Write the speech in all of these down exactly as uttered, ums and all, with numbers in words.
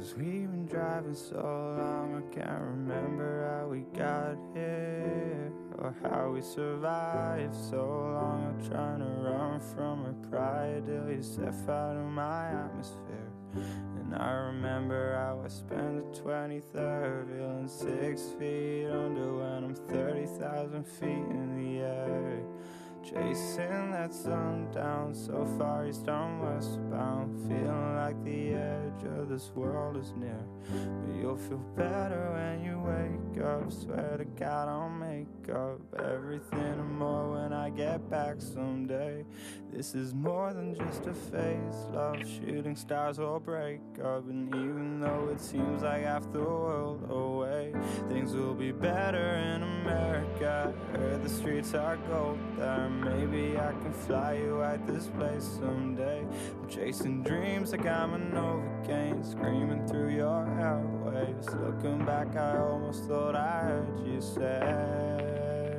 Cause we've been driving so long, I can't remember how we got here, or how we survived so long. I'm trying to run from a cry till you step out of my atmosphere. And I remember how I spent the twenty-third feeling six feet under when I'm thirty thousand feet in the air, chasing that sun down so far east I'm westbound, feeling like the edge of this world is near. But you'll feel better when you wake up, swear to God I'll make up everything and more when I get back someday. This is more than just a phase, love, shooting stars will break up. And even though it seems like half the world away, things will be better in America. I heard the streets are gold there. Maybe I can fly you at this place someday. I'm chasing dreams like I'm a Novocaine, screaming through your airwaves. Looking back, I almost thought I heard you say,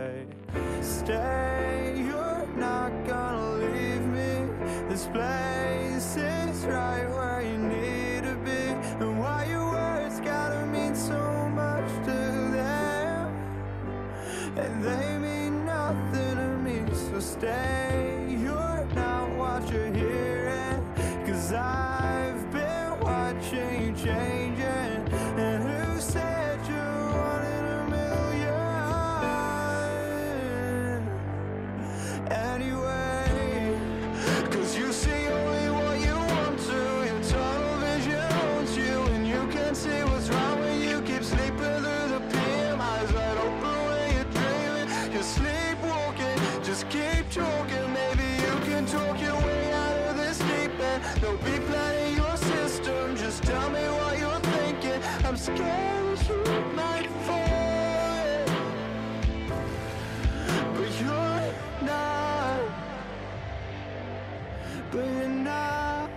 stay, you're not gonna leave me. This place is right where you need to be. And why your words gotta mean so much to them, and they mean nothing to me. So stay, you're not what you're hearing, cause I've been watching you changing. And who said you're one in a million anyway? Cause you see only what you want to, your tunnel vision owns you, and you can't see what's wrong when you keep sleeping through the P M. Eyes wide open when you're dreaming, you're sleepwalking. Just keep talking, maybe you can talk your way out of this deep end. Don't be planning your system, just tell me what you're thinking. I'm scared you might fall, but you're not, but you're not.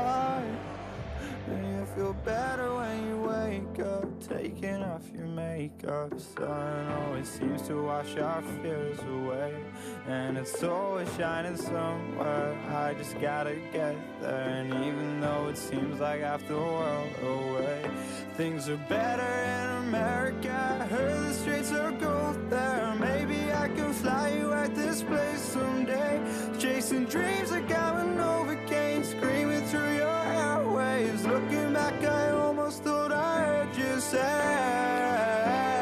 And you feel better when you wake up, taking off your makeup. Sun always seems to wash our fears away, and it's always shining somewhere. I just gotta get there. And even though it seems like half the world away, things are better in America. I heard the streets are gold there. Maybe I can fly you at this place someday. Chasing dreams like I'm a Novocaine, screaming through your airwaves. Looking back, I almost thought I heard you say,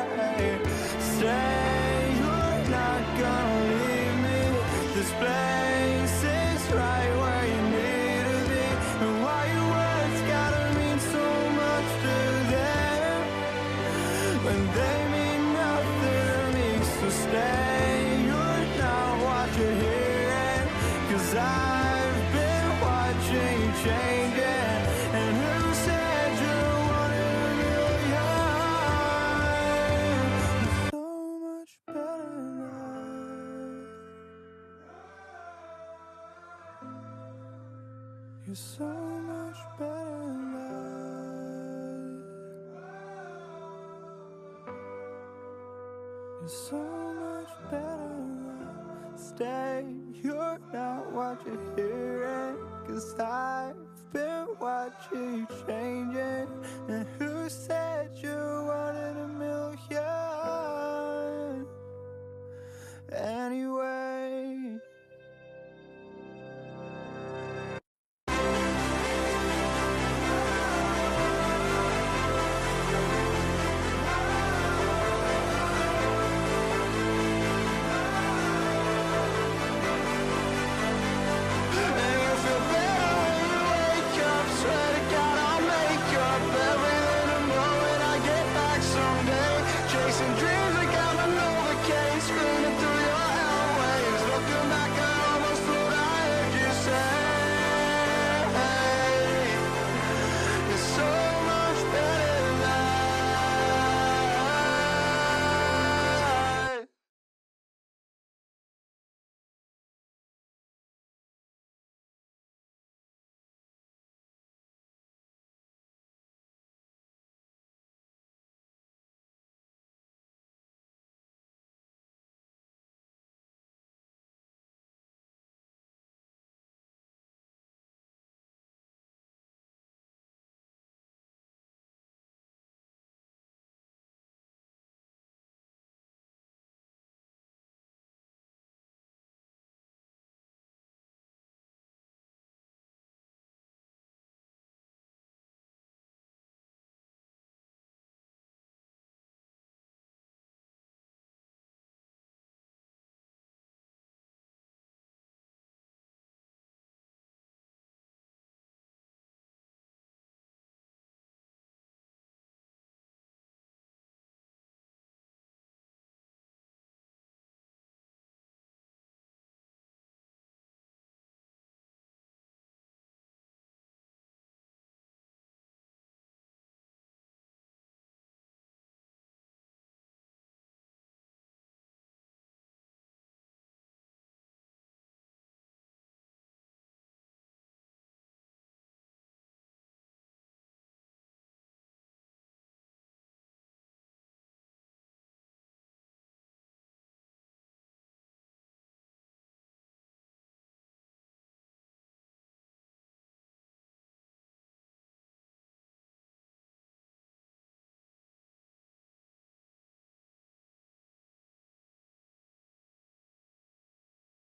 stay, you're not gonna leave me. This place is right where you need to be. And why your words gotta mean so much to them, when they mean nothing to me. So stay, you're not what you're hearing, cause I've been watching you changing. And who said you're one in a million? So much better than that. You're so much better than that. You're so much better than that. Stay, you're not what you're hearing, cause I've been watching you changing. And who said